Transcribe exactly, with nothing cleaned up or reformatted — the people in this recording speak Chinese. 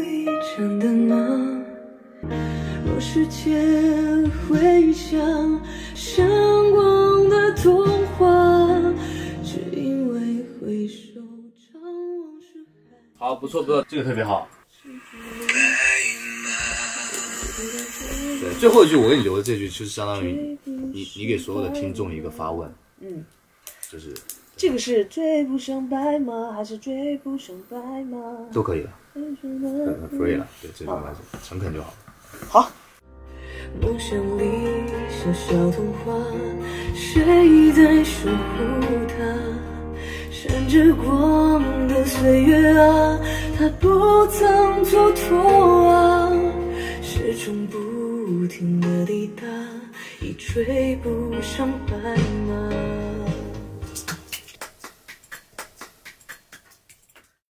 一盏灯吗？若世界会像闪光的童话，只因为回首张望是海。 好，不错不错，这个特别好。对，最后一句我给你留的这句，就是相当于你你给所有的听众一个发问， 嗯， 就是这个是追不上白马，还是追不上白马？ 都可以了，很 free 了，对，这种关系诚恳就好。 好。梦想里小小童话，谁在守护它？闪着光的岁月啊，它不曾蹉跎啊，始终不停的滴答，已追不上白马。